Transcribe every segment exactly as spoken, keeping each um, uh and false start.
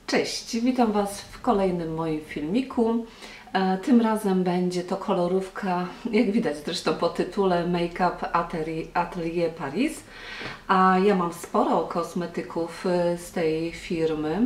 Cześć, witam Was w kolejnym moim filmiku. Tym razem będzie to kolorówka, jak widać zresztą po tytule Make-up Atelier Paris. A ja mam sporo kosmetyków z tej firmy.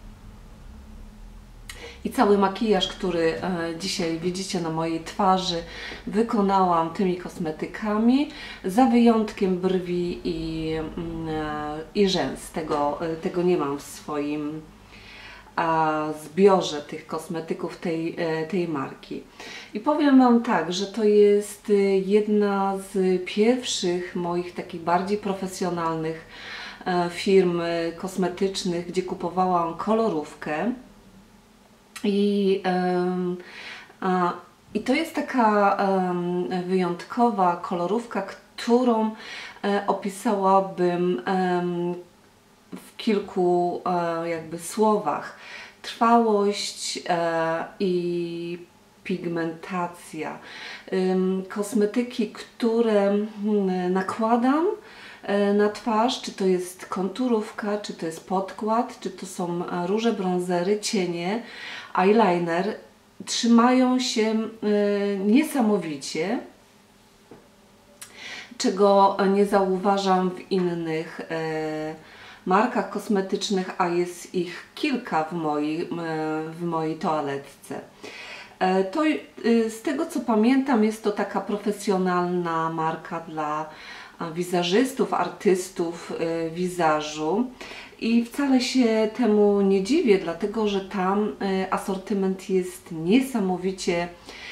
I cały makijaż, który dzisiaj widzicie na mojej twarzy, wykonałam tymi kosmetykami, za wyjątkiem brwi i, i rzęs. Tego, tego nie mam w swoim zbiorze tych kosmetyków tej, tej marki. I powiem Wam tak, że to jest jedna z pierwszych moich takich bardziej profesjonalnych firm kosmetycznych, gdzie kupowałam kolorówkę. I, um, a, I to jest taka um, wyjątkowa kolorówka, którą e, opisałabym um, w kilku e, jakby słowach. Trwałość e, i pigmentacja. Um, kosmetyki, które hmm, nakładam e, na twarz, czy to jest konturówka, czy to jest podkład, czy to są róże, bronzery, cienie, eyeliner, trzymają się y, niesamowicie, czego nie zauważam w innych y, markach kosmetycznych, a jest ich kilka w mojej, y, w mojej toaletce. Y, to, y, z tego co pamiętam, jest to taka profesjonalna marka dla wizażystów, artystów y, wizażu. I wcale się temu nie dziwię, dlatego że tam y, asortyment jest niesamowicie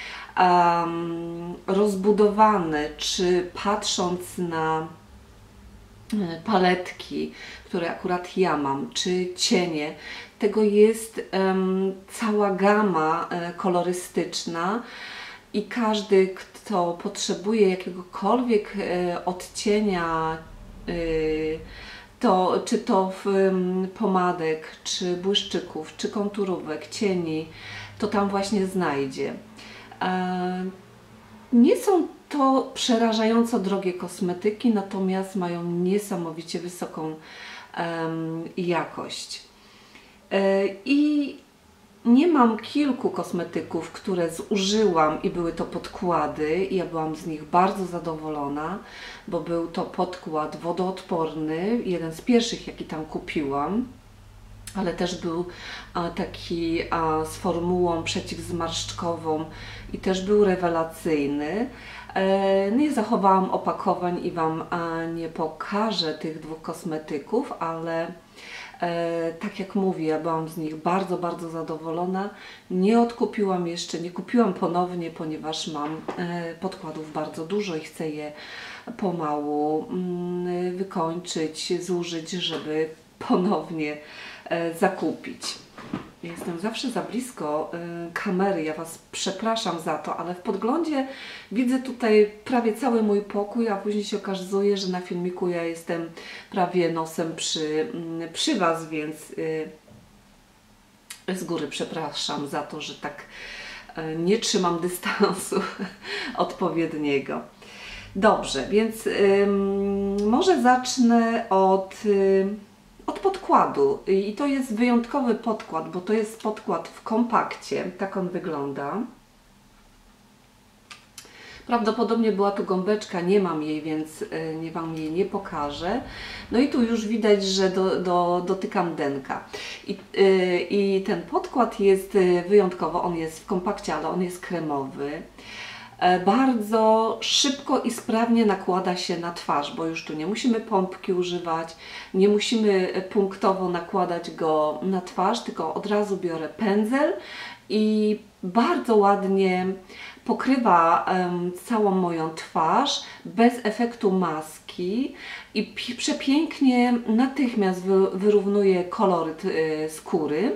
um, rozbudowany. Czy patrząc na y, paletki, które akurat ja mam, czy cienie, tego jest um, cała gama y, kolorystyczna i każdy, kto potrzebuje jakiegokolwiek y, odcienia, y, To, czy to w um, pomadek, czy błyszczyków, czy konturówek, cieni, to tam właśnie znajdzie. E, nie są to przerażająco drogie kosmetyki, natomiast mają niesamowicie wysoką um, jakość. E, I nie mam kilku kosmetyków, które zużyłam i były to podkłady. Ja byłam z nich bardzo zadowolona, bo był to podkład wodoodporny, jeden z pierwszych, jaki tam kupiłam, ale też był a, taki a, z formułą przeciwzmarszczkową i też był rewelacyjny. E, nie zachowałam opakowań i Wam a, nie pokażę tych dwóch kosmetyków, ale E, tak jak mówię, ja byłam z nich bardzo, bardzo zadowolona. Nie odkupiłam jeszcze, nie kupiłam ponownie, ponieważ mam e, podkładów bardzo dużo i chcę je pomału mm, wykończyć, zużyć, żeby ponownie e, zakupić. Jestem zawsze za blisko y, kamery, ja Was przepraszam za to, ale w podglądzie widzę tutaj prawie cały mój pokój, a później się okazuje, że na filmiku ja jestem prawie nosem przy, y, przy Was, więc y, z góry przepraszam za to, że tak y, nie trzymam dystansu odpowiedniego. Dobrze, więc y, może zacznę od... Y, Od podkładu. I to jest wyjątkowy podkład, bo to jest podkład w kompakcie. Tak on wygląda. Prawdopodobnie była tu gąbeczka, nie mam jej, więc nie Wam jej nie pokażę. No i tu już widać, że do, do, dotykam denka. I, yy, I ten podkład jest wyjątkowo, on jest w kompakcie, ale on jest kremowy. Bardzo szybko i sprawnie nakłada się na twarz, bo już tu nie musimy pompki używać, nie musimy punktowo nakładać go na twarz, tylko od razu biorę pędzel i bardzo ładnie pokrywa um, całą moją twarz bez efektu maski i przepięknie natychmiast wy wyrównuje koloryt y, skóry.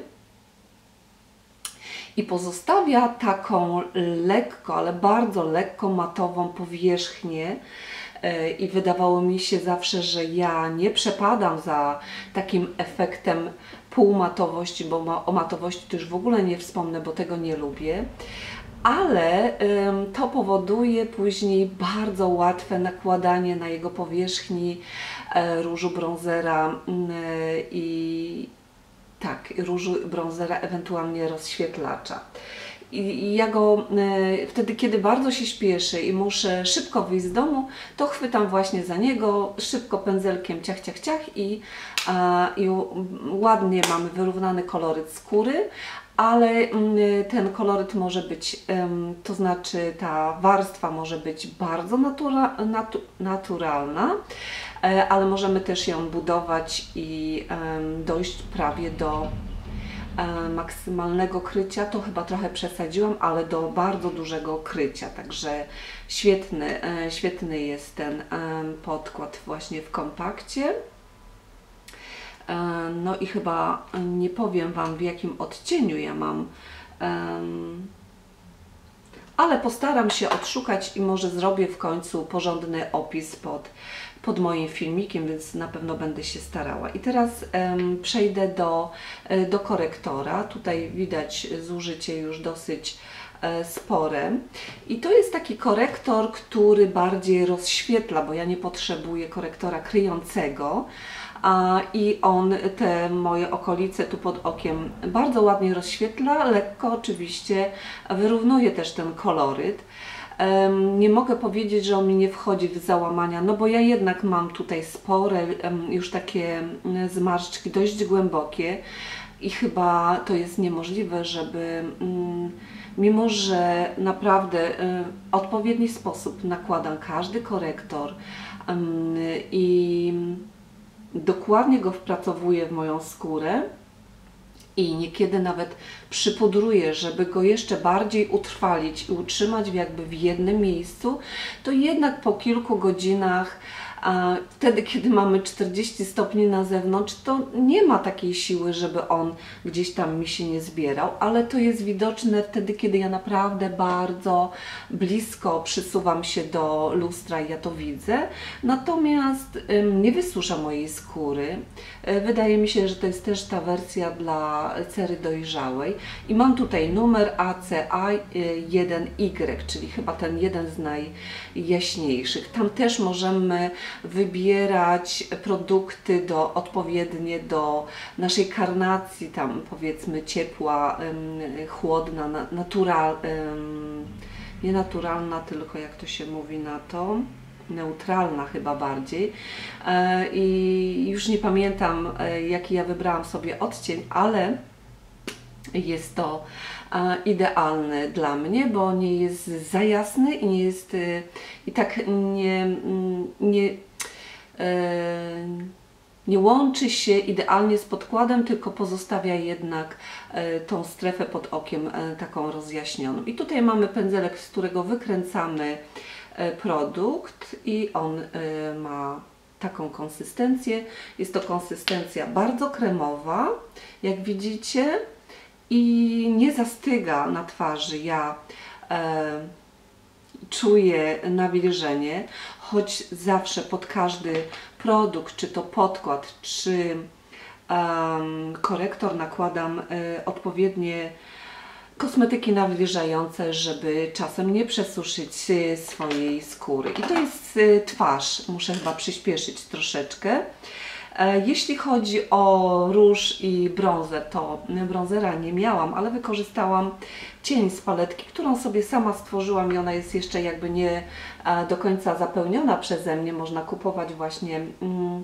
I pozostawia taką lekko, ale bardzo lekko matową powierzchnię i wydawało mi się zawsze, że ja nie przepadam za takim efektem półmatowości, bo o matowości to już w ogóle nie wspomnę, bo tego nie lubię, ale to powoduje później bardzo łatwe nakładanie na jego powierzchni różu, bronzera i Tak, różu, brązera, ewentualnie rozświetlacza. I, I ja go e, wtedy, kiedy bardzo się śpieszę i muszę szybko wyjść z domu, to chwytam właśnie za niego, szybko pędzelkiem ciach, ciach, ciach i, a, i ładnie mamy wyrównany koloryt skóry, ale mm, ten koloryt może być, em, to znaczy ta warstwa może być bardzo natura, natu, naturalna, e, ale możemy też ją budować i em, dojść prawie do e, maksymalnego krycia. To chyba trochę przesadziłam, ale do bardzo dużego krycia, także świetny, e, świetny jest ten e, podkład właśnie w kompakcie. No i chyba nie powiem Wam, w jakim odcieniu ja mam, ale postaram się odszukać i może zrobię w końcu porządny opis pod, pod moim filmikiem, więc na pewno będę się starała. I teraz przejdę do, do korektora. Tutaj widać zużycie już dosyć spore. I to jest taki korektor, który bardziej rozświetla, bo ja nie potrzebuję korektora kryjącego. A, i on te moje okolice tu pod okiem bardzo ładnie rozświetla, lekko oczywiście wyrównuje też ten koloryt. Um, nie mogę powiedzieć, że on mi nie wchodzi w załamania, no bo ja jednak mam tutaj spore, um, już takie zmarszczki dość głębokie i chyba to jest niemożliwe, żeby um, mimo, że naprawdę um, w odpowiedni sposób nakładam każdy korektor um, i dokładnie go wpracowuję w moją skórę i niekiedy nawet przypudruję, żeby go jeszcze bardziej utrwalić i utrzymać jakby w jednym miejscu, to jednak po kilku godzinach, a wtedy kiedy mamy czterdzieści stopni na zewnątrz, to nie ma takiej siły, żeby on gdzieś tam mi się nie zbierał, ale to jest widoczne wtedy, kiedy ja naprawdę bardzo blisko przysuwam się do lustra i ja to widzę. Natomiast ym, nie wysusza mojej skóry. Yy, wydaje mi się, że to jest też ta wersja dla cery dojrzałej. I mam tutaj numer A C A jeden Y, czyli chyba ten jeden z najjaśniejszych. Tam też możemy wybierać produkty do, odpowiednie do naszej karnacji, tam powiedzmy ciepła, ym, chłodna, na, natural, ym, nie naturalna, tylko jak to się mówi na to, neutralna chyba bardziej. E, I już nie pamiętam, e, jaki ja wybrałam sobie odcień, ale jest to e, idealny dla mnie, bo nie jest za jasny i nie jest e, i tak nie, nie, e, nie łączy się idealnie z podkładem, tylko pozostawia jednak e, tą strefę pod okiem e, taką rozjaśnioną. I tutaj mamy pędzelek, z którego wykręcamy e, produkt i on e, ma taką konsystencję. Jest to konsystencja bardzo kremowa, jak widzicie, i nie zastyga na twarzy. Ja e, czuję nawilżenie, choć zawsze pod każdy produkt, czy to podkład, czy um, korektor nakładam e, odpowiednie kosmetyki nawilżające, żeby czasem nie przesuszyć swojej skóry. I to jest e, twarz. Muszę chyba przyspieszyć troszeczkę. Jeśli chodzi o róż i brązer, to brązera nie miałam, ale wykorzystałam cień z paletki, którą sobie sama stworzyłam i ona jest jeszcze jakby nie do końca zapełniona przeze mnie. Można kupować właśnie, mm,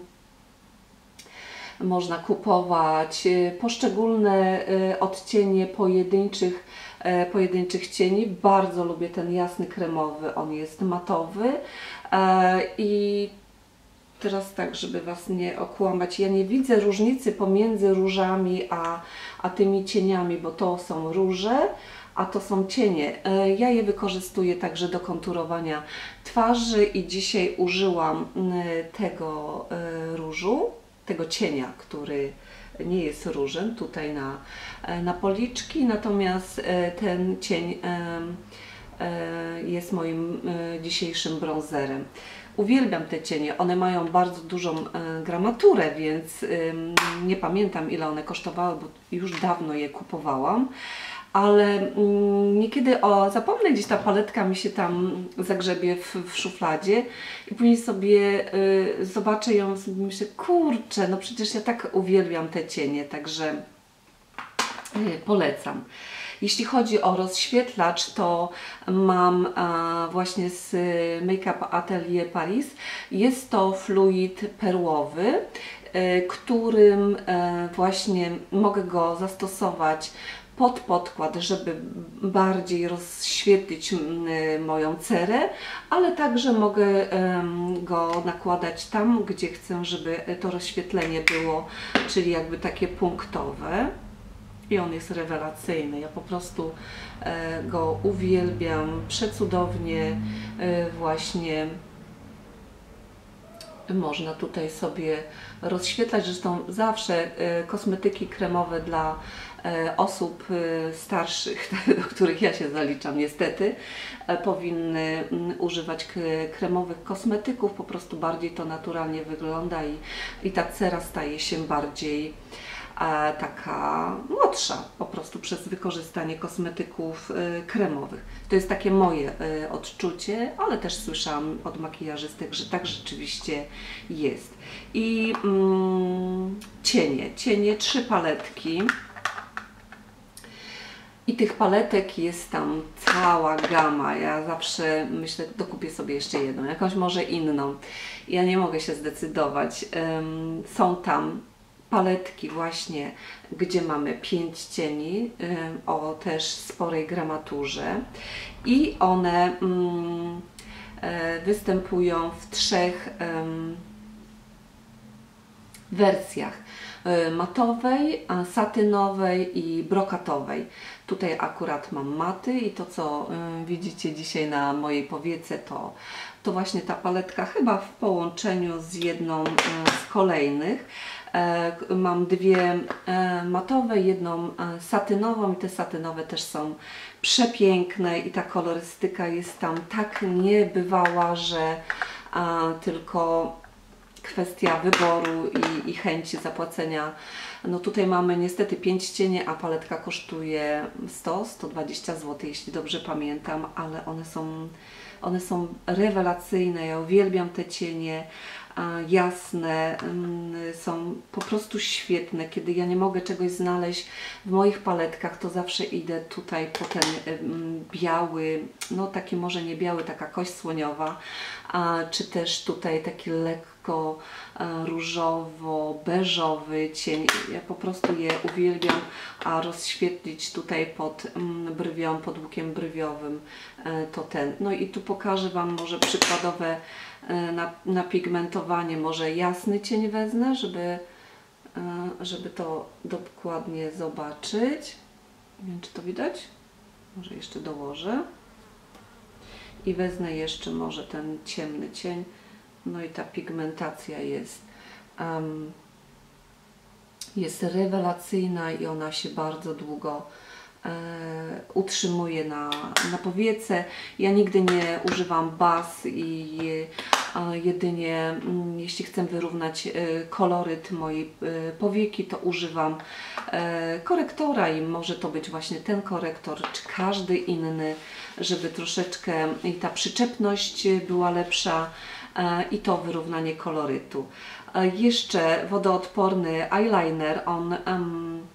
można kupować poszczególne odcienie pojedynczych, pojedynczych cieni. Bardzo lubię ten jasny kremowy, on jest matowy i teraz tak, żeby Was nie okłamać, ja nie widzę różnicy pomiędzy różami a, a tymi cieniami, bo to są róże, a to są cienie. Ja je wykorzystuję także do konturowania twarzy i dzisiaj użyłam tego różu, tego cienia, który nie jest różem, tutaj na, na policzki, natomiast ten cień jest moim dzisiejszym brązerem. Uwielbiam te cienie, one mają bardzo dużą e, gramaturę, więc e, nie pamiętam, ile one kosztowały, bo już dawno je kupowałam, ale mm, niekiedy o, zapomnę, gdzieś ta paletka mi się tam zagrzebie w, w szufladzie i później sobie e, zobaczę ją i myślę, kurczę, no przecież ja tak uwielbiam te cienie, także Polecam. Jeśli chodzi o rozświetlacz, to mam a, właśnie z Make Up Atelier Paris. Jest to fluid perłowy, y, którym y, właśnie mogę go zastosować pod podkład, żeby bardziej rozświetlić y, moją cerę, ale także mogę y, go nakładać tam, gdzie chcę, żeby to rozświetlenie było, czyli jakby takie punktowe. I on jest rewelacyjny. Ja po prostu e, go uwielbiam. Przecudownie e, właśnie można tutaj sobie rozświetlać. Zresztą zawsze e, kosmetyki kremowe dla e, osób e, starszych, do których ja się zaliczam niestety, e, powinny m, używać kremowych kosmetyków. Po prostu bardziej to naturalnie wygląda i, i ta cera staje się bardziej a taka młodsza po prostu przez wykorzystanie kosmetyków y, kremowych. To jest takie moje y, odczucie, ale też słyszałam od makijażystek, że tak rzeczywiście jest. I mm, cienie, cienie, trzy paletki. I tych paletek jest tam cała gama. Ja zawsze myślę, dokupię sobie jeszcze jedną, jakąś może inną. Ja nie mogę się zdecydować. Ym, są tam paletki właśnie, gdzie mamy pięć cieni y, o też sporej gramaturze i one y, y, występują w trzech y, wersjach: y, matowej, satynowej i brokatowej. Tutaj akurat mam maty i to, co y, widzicie dzisiaj na mojej powiece, to, to właśnie ta paletka, chyba w połączeniu z jedną y, z kolejnych. Mam dwie matowe, jedną satynową i te satynowe też są przepiękne i ta kolorystyka jest tam tak niebywała, że tylko kwestia wyboru i, i chęci zapłacenia. No tutaj mamy niestety pięć cieni, a paletka kosztuje sto do stu dwudziestu złotych, jeśli dobrze pamiętam, ale one są, one są rewelacyjne. Ja uwielbiam te cienie. Jasne, są po prostu świetne. Kiedy ja nie mogę czegoś znaleźć w moich paletkach, to zawsze idę tutaj po ten biały, no taki może nie biały, taka kość słoniowa, czy też tutaj taki lekko różowo-beżowy cień. Ja po prostu je uwielbiam, a rozświetlić tutaj pod brwią, pod łukiem brwiowym to ten. No i tu pokażę Wam może przykładowe Na, na pigmentowanie. Może jasny cień wezmę, żeby, żeby to dokładnie zobaczyć. Nie wiem, czy to widać? Może jeszcze dołożę. I wezmę jeszcze może ten ciemny cień. No i ta pigmentacja jest, um, jest rewelacyjna i ona się bardzo długo utrzymuję na, na powiece. Ja nigdy nie używam baz i jedynie jeśli chcę wyrównać koloryt mojej powieki, to używam korektora i może to być właśnie ten korektor, czy każdy inny, żeby troszeczkę i ta przyczepność była lepsza i to wyrównanie kolorytu. Jeszcze wodoodporny eyeliner, on um,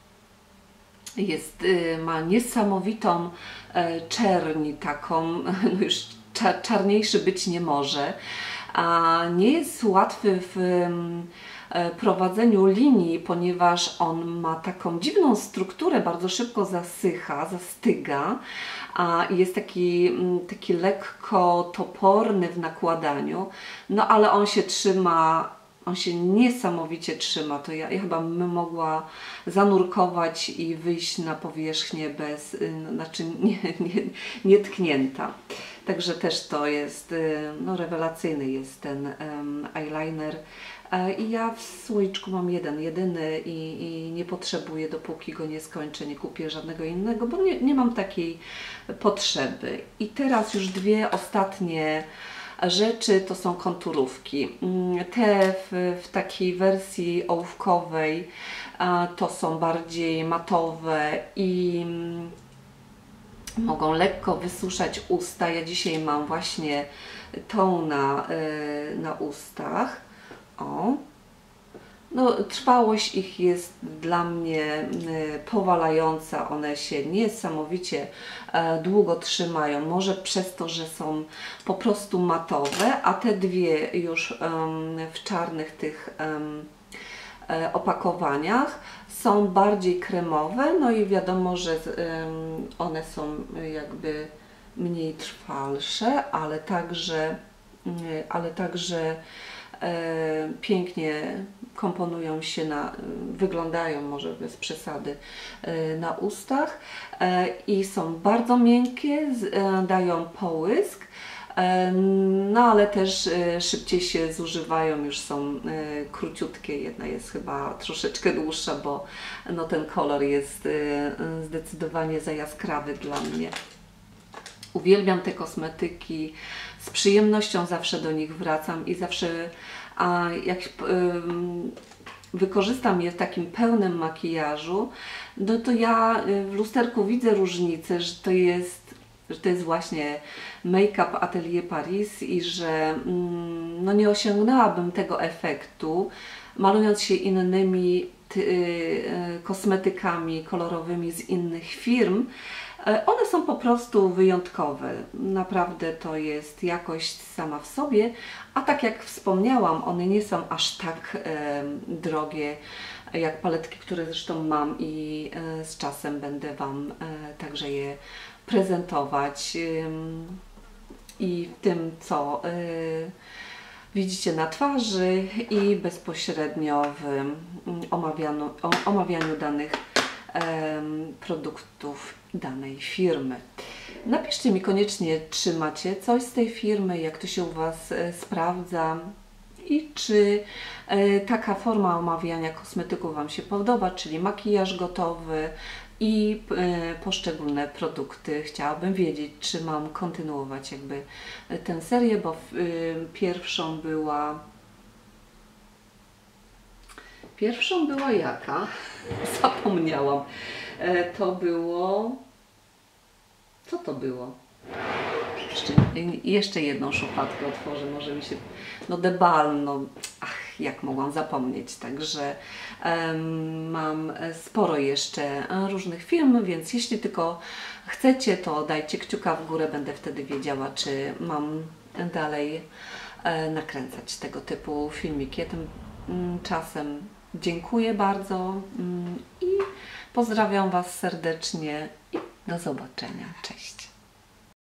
jest, ma niesamowitą czerń taką, no już czarniejszy być nie może, a nie jest łatwy w prowadzeniu linii, ponieważ on ma taką dziwną strukturę, bardzo szybko zasycha, zastyga, a jest taki, taki lekko toporny w nakładaniu, no ale on się trzyma. On się niesamowicie trzyma, to ja, ja chyba bym mogła zanurkować i wyjść na powierzchnię bez, znaczy nie, nie, nietknięta. Także też to jest, no rewelacyjny jest ten um, eyeliner. I ja w słoiczku mam jeden, jedyny i, i nie potrzebuję, dopóki go nie skończę, nie kupię żadnego innego, bo nie, nie mam takiej potrzeby. I teraz już dwie ostatnie rzeczy to są konturówki. Te w, w takiej wersji ołówkowej to są bardziej matowe i mogą lekko wysuszać usta. Ja dzisiaj mam właśnie tą na, na ustach. O. No, trwałość ich jest dla mnie powalająca, one się niesamowicie długo trzymają, może przez to, że są po prostu matowe, a te dwie już w czarnych tych opakowaniach są bardziej kremowe, no i wiadomo, że one są jakby mniej trwalsze, ale także, ale także E, pięknie komponują się na, wyglądają może bez przesady e, na ustach e, i są bardzo miękkie, z, e, dają połysk, e, no ale też e, szybciej się zużywają, już są e, króciutkie, jedna jest chyba troszeczkę dłuższa, bo no, ten kolor jest e, zdecydowanie za jaskrawy dla mnie. Uwielbiam te kosmetyki, z przyjemnością zawsze do nich wracam i zawsze a jak y, wykorzystam je w takim pełnym makijażu, no to ja w lusterku widzę różnicę, że to jest, że to jest właśnie Make-up Atelier Paris i że mm, no nie osiągnęłabym tego efektu malując się innymi ty, y, kosmetykami kolorowymi z innych firm. One są po prostu wyjątkowe. Naprawdę to jest jakość sama w sobie, a tak jak wspomniałam, one nie są aż tak e, drogie jak paletki, które zresztą mam i e, z czasem będę Wam e, także je prezentować. E, I w tym, co e, widzicie na twarzy i bezpośrednio w omawianiu, omawianiu danych produktów danej firmy. Napiszcie mi koniecznie, czy macie coś z tej firmy, jak to się u Was e, sprawdza i czy e, taka forma omawiania kosmetyków Wam się podoba, czyli makijaż gotowy i e, poszczególne produkty. Chciałabym wiedzieć, czy mam kontynuować jakby tę serię, bo w, e, pierwszą była Pierwszą była jaka? Zapomniałam. E, to było... Co to było? Jeszcze, jeszcze jedną szufladkę otworzę, może mi się... No Debal, no... Ach, jak mogłam zapomnieć. Także um, mam sporo jeszcze różnych firm, więc jeśli tylko chcecie, to dajcie kciuka w górę. Będę wtedy wiedziała, czy mam dalej e, nakręcać tego typu filmiki. Ja tym mm, czasem dziękuję bardzo i pozdrawiam Was serdecznie i do zobaczenia. Cześć!